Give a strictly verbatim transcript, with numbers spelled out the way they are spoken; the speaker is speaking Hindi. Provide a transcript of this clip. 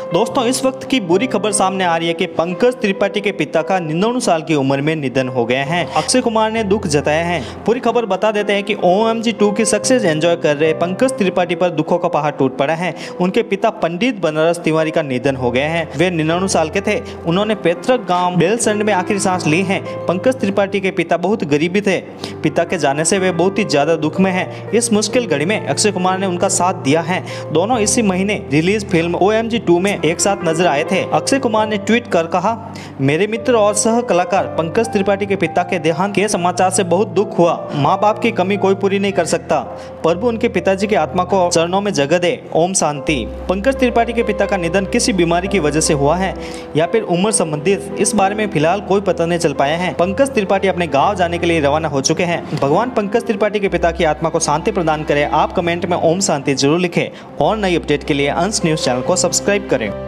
दोस्तों, इस वक्त की बुरी खबर सामने आ रही है कि पंकज त्रिपाठी के पिता का निन्यानवे साल की उम्र में निधन हो गया है। अक्षय कुमार ने दुख जताया है। पूरी खबर बता देते हैं कि ओ एम जी टू की सक्सेस एंजॉय कर रहे पंकज त्रिपाठी पर दुखों का पहाड़ टूट पड़ा है। उनके पिता पंडित बनारस तिवारी का निधन हो गया है। वे निन्यानवे साल के थे। उन्होंने पैतृक गांव बेलसंड में आखिरी सांस ली है। पंकज त्रिपाठी के पिता बहुत गरीबी थे। पिता के जाने से वे बहुत ही ज्यादा दुख में हैं। इस मुश्किल घड़ी में अक्षय कुमार ने उनका साथ दिया है। दोनों इसी महीने release film O M G two में एक साथ नजर आए थे। अक्षय कुमार ने ट्वीट कर कहा, मेरे मित्र और सह कलाकार पंकज त्रिपाठी के पिता के देहांत के समाचार से बहुत दुख हुआ। माँ बाप की कमी कोई पूरी नहीं कर सकता। प्रभु उनके पिताजी की आत्मा को चरणों में जगह दे। ओम शांति। पंकज त्रिपाठी के पिता का निधन किसी बीमारी की वजह से हुआ है या फिर उम्र संबंधित, इस बारे में फिलहाल कोई पता नहीं चल पाया है। पंकज त्रिपाठी अपने गाँव जाने के लिए रवाना हो चुके हैं। भगवान पंकज त्रिपाठी के पिता की आत्मा को शांति प्रदान करे। आप कमेंट में ओम शांति जरूर लिखें और नई अपडेट के लिए अंश न्यूज चैनल को सब्सक्राइब करें।